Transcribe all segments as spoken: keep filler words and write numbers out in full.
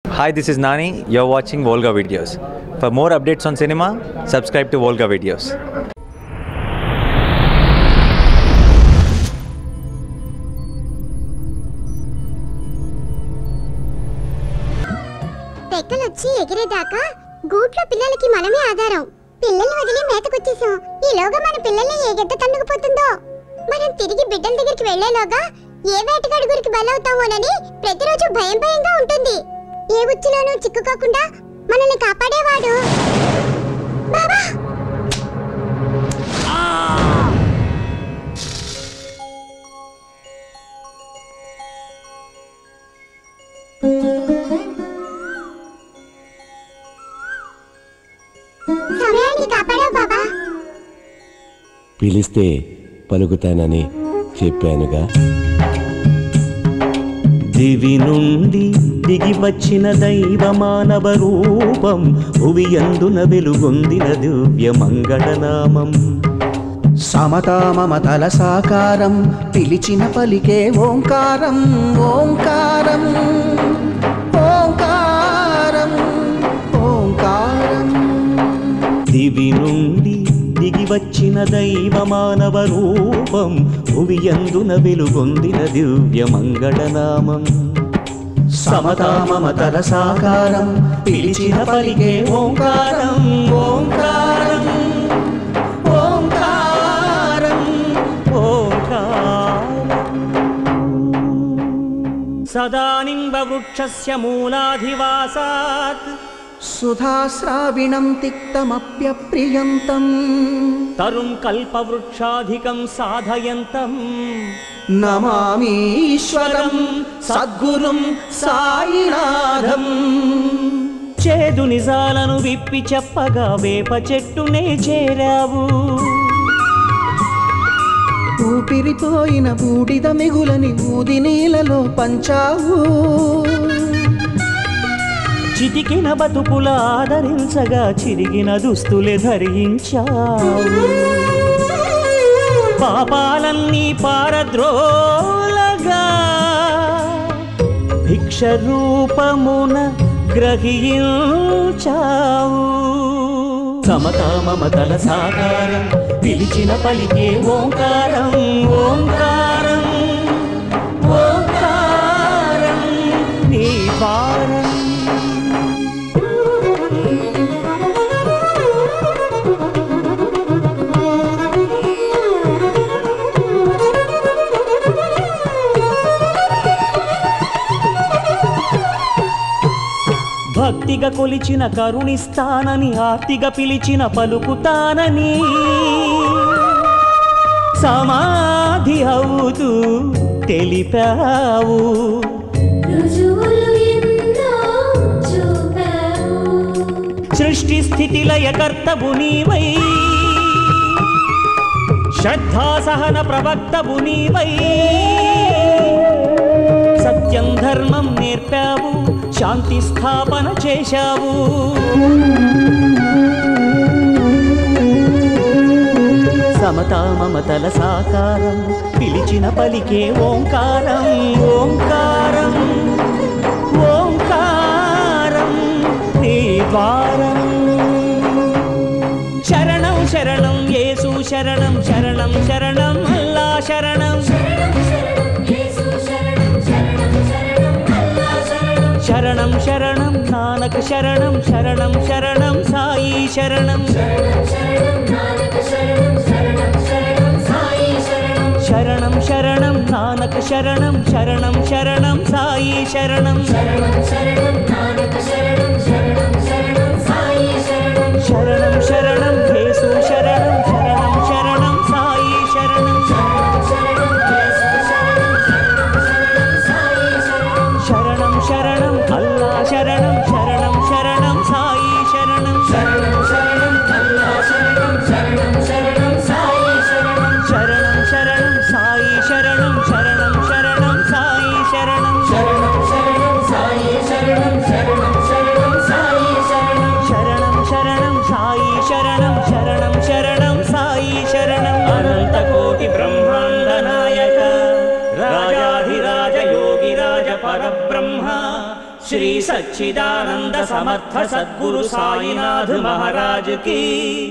Hi, this is Nani. You're watching Volga Videos. For more updates on cinema, subscribe to Volga Videos. తెక్కలొచ్చి ఎగిరేదాకా గూట్లో పిల్లలకి మనమే ఆధారం. పిల్లల్ని వదిలి మేతకొచ్చేసాం. ఈలోగా మన పిల్లల్ని ఏ గడ్డ తన్నుకుపోతుందో. మనం తిరిగి బిడ్డల దగ్గరికి వెళ్లేలోగా ఏ వేటగాడి గురికి బలవుతామోనని ప్రతిరోజు భయం భయంగా ఉంటుంది. ఏ ఉచ్చులోనూ చిక్కుకోకుండా మనల్ని కాపాడేవాడు బాబా. సమయాన్ని కాపాడావు బాబా. పిలిస్తే పలుకుతానని చెప్పానుగా. దివి నుండి దిగి వచ్చిన దైవ మానవ రూపం, భువియందున వెలుగొందిన దివ్య మంగళనామం. సమతా మమతల సాకారం, పిలిచిన పలికే ఓంకారం. ఓంకారం ఓంకారం ఓంకారం. దివి నుండి దిగి వచ్చిన దైవ మానవ రూపం, భువియందున వెలుగొందిన దివ్య మంగళనామం. సమతా మమతల సాకారం, పిలిచిన పలికే ఓంకారం. ఓంకారం ఓంకారం ఓంకారం. సదానింబ వృక్షస్య మూలాధివాసాత్ సుధాశ్రావిణం తిక్తమప్యప్రియంతం, తరుం కల్పవృక్షాధికం సాధయంతం. నమామీశ్వరం సద్గురుం సాయినాథం. చేదు నిజాలను విప్పి చెప్పగా వేప చెట్టునే చేరావు. ఊపిరిపోయిన బూడిద మిగులని ఊది నీలలో పంచావు. చితికిన బతుకుల ఆదరించగా చిరిగిన దుస్తులే ధరించావు. పాపాలన్నీ పారద్రోలగా భిక్ష రూపమున గ్రహించావు. సమతా మమతల సాకారం, పిలిచిన పలికే ఓంకారం. ఓంకారం ఓంకారం నీ పారం. భక్తిగా కొలిచిన కరుణిస్తానని, ఆర్తిగా పిలిచిన పలుకుతానని, సమాధి అవుతూ తెలిపావు. సృష్టి స్థితి లయ కర్తవు నీవై, శ్రద్ధా సహన ప్రవక్తవు నీవై. సత్యం ధర్మం నేర్పావు, శాంతి స్థాపన చేశావు. సమతా మమతల సాకారం, పిలిచిన పలికే ఓంకారం. ఓంకారం ఓంకారం నీ ద్వారం. శరణం శరణం యేసు శరణం, శరణం శరణం అల్లా శరణం. శరణం శరణం నానక శరణం, శరణం శరణం సాయి శరణం. శరణం శరణం నానక శరణం, శరణం శరణం సాయి శరణం. శరణం శరణం యేసు శరణం, శరణం శరణం సాయి శరణం. శరణం శరణం అల్లా శరణం, శరణం శరణం సాయి శరణం. శరణం శరణం అల్లా శరణం, శరణం శరణం సాయి శరణం. శరణం శరణం సాయి శరణం, శరణం శరణం సాయి శరణం. శరణం శరణం సాయి శరణం. सच्चिदानंद समर्थ सद्गुरु साईनाथ महाराज की।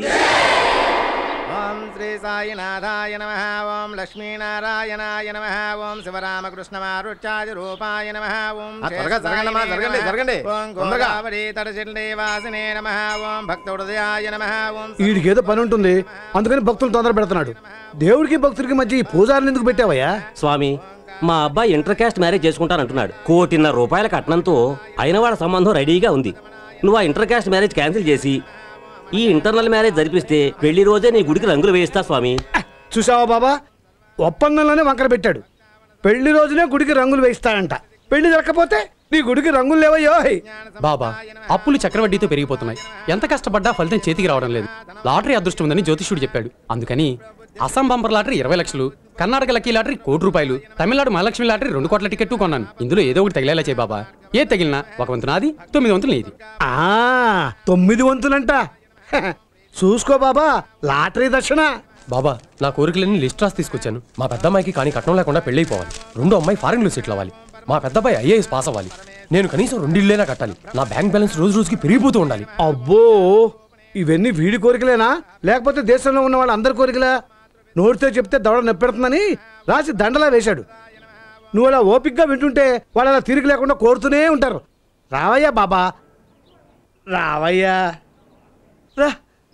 ओम श्री साईनाथाय नमः। ओम लक्ष्मीनारायणाय नमः। ओम शिवरामकृष्णमारुच्याय रूपाय नमः। ओम जरगंడి జరగండి ఓం గోదావరి తటసిల్లి వాసినే నమః। ఓం భక్తహృదయాయ నమః। ఓం వీడికి ఏదో పని ఉంటుంది అందుకని భక్తులు తొందర పెడుతున్నాడు. దేవుడికి భక్తుడికి మధ్య ఈ పూజారిని ఎందుకు పెట్టావయ్యా? స్వామి, మా అబ్బాయి ఇంటర్ కాస్ట్ మ్యారేజ్ చేసుకుంటానంటున్నాడు. కోటిన్నర రూపాయల కట్నంతో అయిన వాళ్ళ సంబంధం రెడీగా ఉంది. నువ్వు ఆ ఇంటర్ కాస్ట్ మ్యారేజ్ క్యాన్సిల్ చేసి ఈ ఇంటర్నల్ మ్యారేజ్ జరిపిస్తే పెళ్లి రోజే నీ గుడికి రంగులు వేయిస్తా స్వామి. చూసావా బాబా, ఒప్పందంలోనే వంకర పెట్టాడు. పెళ్లి రోజునే గుడికి రంగులు వేయిస్తాడంట. పెళ్లి జరగకపోతే నీ గుడికి రంగులు లేవయ్యో. బాబా, అప్పులు చక్రవడ్డీతో పెరిగిపోతున్నాయి. ఎంత కష్టపడ్డా ఫలితం చేతికి రావడం లేదు. లాటరీ అదృష్టం ఉందని జ్యోతిష్యుడు చెప్పాడు. అందుకని అస్సాం బంపర్ లాటరీ ఇరవై లక్షలు, కర్ణాటక లక్కీ లాటరీ కోటి రూపాయలు, తమిళనాడు మహాలక్ష్మి లాటరీ రెండు కోట్ల టికెట్ కొన్నాను. ఇందులో ఏదో ఒకటి తగిలేలా చేయి బాబా. ఏ తగిలినా ఒక వంతు నాది, తొమ్మిది వంతులు నీది. ఆ తొమ్మిది వంతులంట. చూసుకో బాబా, లాటరీ దర్శన. బాబా, నా కోరికలన్నీ లిస్ట్ రాసి తీసుకొచ్చాను. మా పెద్దమ్మాయికి కానీ కట్నం లేకుండా పెళ్ళైపోవాలి. రెండో అమ్మాయి ఫారెన్ లో సెటిల్ అవ్వాలి. మా పెద్దబ్బాయి ఐఏఎస్ పాస్ అవ్వాలి. నేను కనీసం రెండు ఇళ్ళైనా కట్టాలి. నా బ్యాంక్ బ్యాలెన్స్ రోజు రోజుకి పెరిగిపోతూ ఉండాలి. అబ్బో, ఇవన్నీ వీడి కోరికలేనా లేకపోతే దేశంలో ఉన్న వాళ్ళ అందరి కోరికలా? నోటితో చెప్తే దవడ నొప్పెడుతుందని రాసి దండలా వేశాడు. నువ్వు అలా ఓపిక్గా వింటుంటే వాళ్ళు అలా తిరిగి లేకుండా కోరుతూనే ఉంటారు. రావయ్యా బాబా, రావయ్యా రా.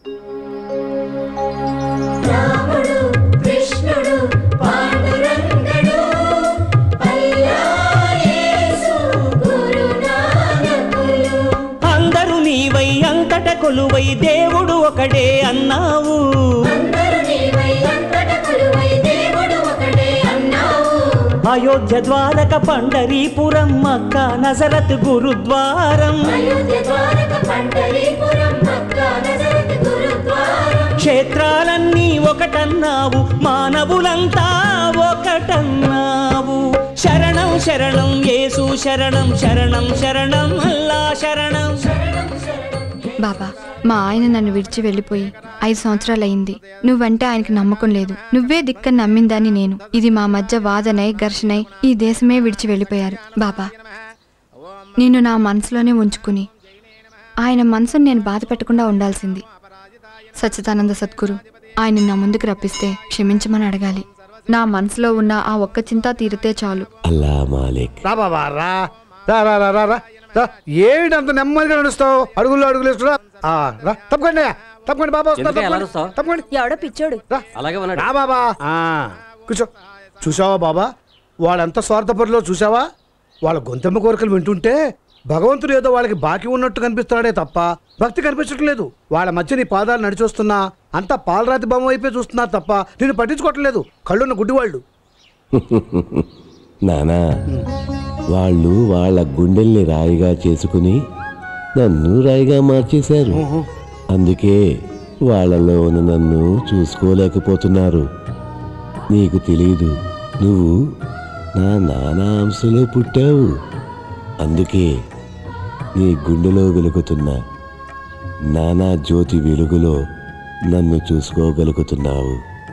రాముడు కృష్ణుడు పాండురంగడు పల్లాయేసు గురునానకులు అందరూ నీవై అంతట కొలువై దేవుడు ఒకడే అన్నావు. అందరూ నీవై అంతట కొలువై దేవుడు ఒకడే అన్నావు. అయోధ్య ద్వారక పండరీపురం మక్క నజరత్ గురుద్వారం. Ayodhya Dwaraka Pandharipuram Mecca Nazareth గురుద్వారం. క్షేత్రాలన్నీ ఒకటన్నావు, మానవులంతా ఒకటన్నావు. శరణం శరణం యేసు శరణం, శరణం శరణం అల్లా శరణం. బాబా, మా ఆయన నన్ను విడిచి వెళ్ళిపోయి ఐదు సంవత్సరాలయ్యింది. నువ్వంటే ఆయనకి నమ్మకం లేదు. నువ్వే దిక్కని నమ్మిందని నేను. ఇది మా మధ్య వాదనై ఘర్షణై ఈ దేశమే విడిచి వెళ్ళిపోయారు. బాబా, నేను నా మనసులోనే ఉంచుకుని ఆయన మనసును నేను బాధ పెట్టకుండా ఉండాల్సింది. సచ్చిదానంద సద్గురు ఆయన నా ముందుకు రప్పిస్తే క్షమించమని అడగాలి. నా మనసులో ఉన్న ఆ ఒక్క చింత తీరితే చాలు. రా బాబా, రా రా రా రా రా రా. ఏమిటి అంత నెమ్మదిగా నడుస్తావు? అడుగుల్లో అడుగులు వేస్తున్నా. రా, తప్పకండి తప్పకండి బాబా, తప్పకండి. ఎవడో పిచ్చోడు. అలాగే ఉన్నాడు. రా బాబా, కూర్చో. చూసావా బాబా, వాళ్ళంత స్వార్థపరులో చూసావా? వాళ్ళ గొంతెమ్మ కోరికలు వింటుంటే భగవంతుడు ఏదో వాళ్ళకి బాకీ ఉన్నట్టు కనిపిస్తున్నాడే తప్ప భక్తి కనిపించట్లేదు. వాళ్ళ మధ్య నీ పాదాలు నడిచొస్తున్నా అంతా పాలరాతి బొమ్మ వైపే చూస్తున్నారు తప్ప నేను పట్టించుకోవట్లేదు. కళ్ళున్న గుడ్డివాళ్ళు. నానా, వాళ్ళు వాళ్ళ గుండెల్ని రాయిగా చేసుకుని నన్ను రాయిగా మార్చేశారు. అందుకే వాళ్ళలో ఉన్న నన్ను చూసుకోలేకపోతున్నారు. నీకు తెలీదు, నువ్వు నా నానా అంశలో పుట్టావు. అందుకే నీ గుండెలో వెలుగుతున్న నానా జ్యోతి వెలుగులో నన్ను చూసుకోగలుగుతున్నావు.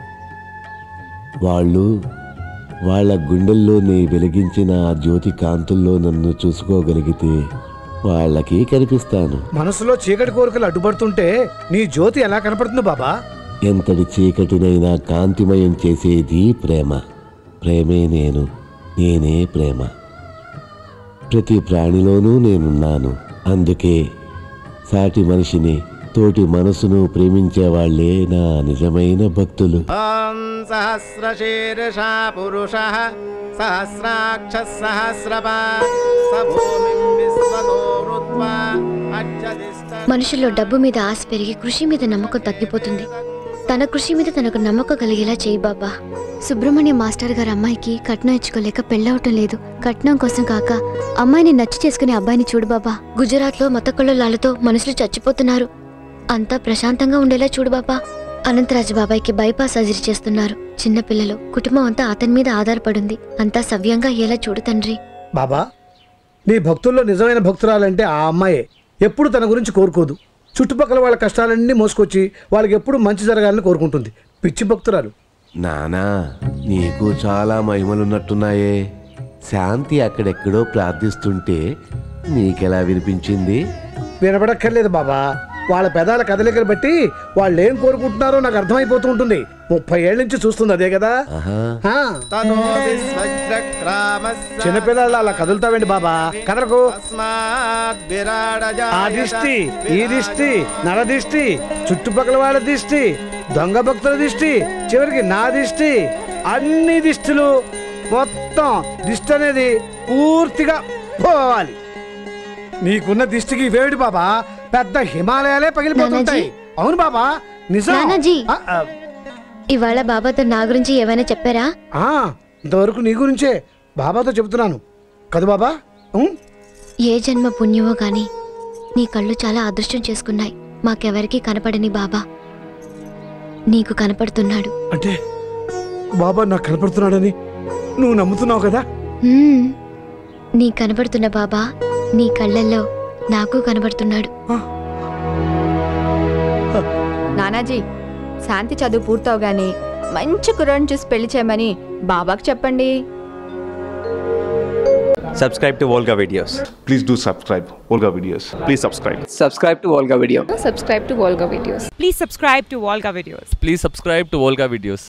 వాళ్ళు వాళ్ళ గుండెల్లో నీ వెలిగించిన ఆ జ్యోతి కాంతుల్లో నన్ను చూసుకోగలిగితే వాళ్ళకి కనిపిస్తాను. మనసులో చీకటి కోరికలు అడ్డుపడుతుంటే నీ జ్యోతి ఎలా కనపడుతుంది బాబా? ఎంతటి చీకటినైనా కాంతిమయం చేసేది ప్రేమ. ప్రేమే నేను, నేనే ప్రేమ. ప్రతి ప్రాణిలోనూ నేనున్నాను. అందుకే సాటి మనిషిని, తోటి మనసును ప్రేమించేవాళ్లే నా నిజమైన భక్తులు. ఓం సహస్రశీర్షా పురుషః సహస్రాక్ష సహస్రపాత్ సభూమిం విశ్వతో వృత్వా అజ్జదిష్ట. మనుషుల్లో డబ్బు మీద ఆశ పెరిగి కృషి మీద నమ్మకం తగ్గిపోతుంది. తన కృషి మీద తనకు నమ్మకం కలిగేలా చేయి బాబా. సుబ్రహ్మణ్య మాస్టర్ గారు అమ్మాయికి కట్నం ఇచ్చుకోలేక పెళ్ళవటం లేదు. కట్నం కోసం కాక అమ్మాయిని నచ్చి చేసుకునే అబ్బాయిని చూడు బాబా. గుజరాత్ లో మత కొల్లలాలతో మనుషులు చచ్చిపోతున్నారు. అంతా ప్రశాంతంగా ఉండేలా చూడు బాబా. అనంతరాజు బాబాయ్కి బైపాస్ సర్జరీ చేస్తున్నారు. చిన్నపిల్లలు, కుటుంబం అంతా అతని మీద ఆధారపడింది. అంతా సవ్యంగా అయ్యేలా చూడు తండ్రి. బాబా, నీ భక్తుల్లో నిజమైన భక్తురాలంటే ఆ అమ్మాయే. ఎప్పుడు తన గురించి కోరుకోదు. చుట్టుపక్కల వాళ్ళ కష్టాలన్నీ మోసుకొచ్చి వాళ్ళకి ఎప్పుడు మంచి జరగాలని కోరుకుంటుంది. పిచ్చి భక్తురాలు. నానా, నీకు చాలా మహిమలున్నట్టున్నాయే. శాంతి అక్కడెక్కడో ప్రార్థిస్తుంటే నీకెలా వినిపించింది? వినపడక్కర్లేదు బాబా, వాళ్ళ పెదాల కదలికలు బట్టి వాళ్ళు ఏం కోరుకుంటున్నారో నాకు అర్థమైపోతూ ఉంటుంది. ముప్పై ఏళ్ళ నుంచి చూస్తుంది అదే కదా. ఆ. చిన్నపిల్లలు అలా కదులుతావండి బాబా, కదలకు. ఆ దిష్టి, ఈ దిష్టి, నర దిష్టి, చుట్టుపక్కల వాళ్ళ దిష్టి, దొంగ భక్తుల దిష్టి, చివరికి నా దిష్టి, అన్ని దిష్టిలు మొత్తం దిష్టి అనేది పూర్తిగా పోవాలి. నీకున్న దిష్టికి వేడి బాబా, పెద్ద హిమాలయాలే పగిలిపోతుంటాయి. అవును బాబా, నిజం. నానాజీ, ఇవాళ బాబాతో నా గురించి ఏమైనా చెప్పారా? ఆ, ఇంతవరకు నీ గురించే బాబాతో చెబుతున్నాను కదా బాబా. ఏ జన్మ పుణ్యమో గాని నీ కళ్ళు చాలా అదృష్టం చేసుకున్నాయి. మాకెవరికి కనపడని బాబా నీకు కనపడుతున్నాడు. అంటే బాబా నాకు కనపడుతున్నాడని నువ్వు నమ్ముతున్నావు కదా? హ్మ్, నీ కనపడుతున్న బాబా నీ కళ్ళల్లో నాకు కనబడుతున్నాడు. నానాజీ, శాంతి చదువు పూర్తవగానే మంచి కుర్రాడిని చూసి పెళ్లి చేయమని బాబాకు చెప్పండి. Subscribe to Volga Videos. Please do subscribe Volga Videos. Please subscribe. Subscribe to Volga Video. Subscribe to Volga Videos. Please subscribe to Volga Videos. Please subscribe to Volga Videos.